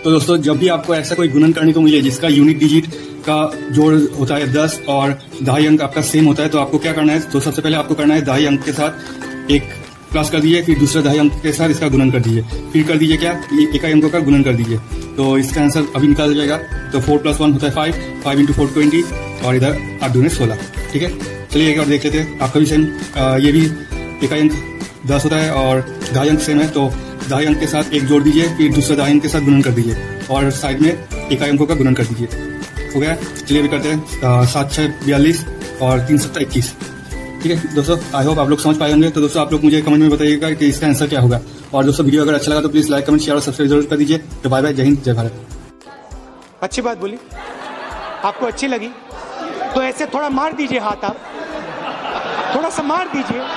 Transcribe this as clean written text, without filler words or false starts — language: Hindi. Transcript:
तो दोस्तों जब भी आपको ऐसा कोई गुणन करने को मिले जिसका यूनिट डिजिट का जोड़ होता है 10 और दहाई अंक आपका सेम होता है, तो आपको क्या करना है, तो सबसे पहले आपको करना है दहाई अंक के साथ एक प्लस कर दीजिए, फिर दूसरे दहाई अंक के साथ इसका गुणन कर दीजिए, फिर कर दीजिए क्या, इकाई अंकों का गुणन कर दीजिए। तो इसका आंसर अभी निकाल जाएगा। तो 4 + 1 होता है 5, 5 × 4 20 और इधर 8 दूनी 16। ठीक है, चलिए एक और देख लेते हैं। आपका भी सेम ये भी इकाई अंक 10 होता है और दहाई अंक सेम है, तो दहाई अंक के साथ एक जोड़ दीजिए, फिर दूसरे दहाई अंक के साथ गुणन कर दीजिए और साइड में इकाई अंकों का गुणन कर दीजिए। हो गया। चलिए अभी करते हैं 7 × 6 42 और 3 × 7 21। ठीक है दोस्तों, आई होप आप लोग समझ पाए होंगे। तो दोस्तों आप लोग मुझे कमेंट में बताइएगा कि इसका आंसर क्या होगा। और दोस्तों वीडियो अगर अच्छा लगा तो प्लीज लाइक कमेंट शेयर और सब्सक्राइब जरूर कर दीजिए। तो बाय बाय, जय हिंद, जय भारत। अच्छी बात बोली, आपको अच्छी लगी तो ऐसे थोड़ा मार दीजिए हाथ, आप थोड़ा सा मार दीजिए।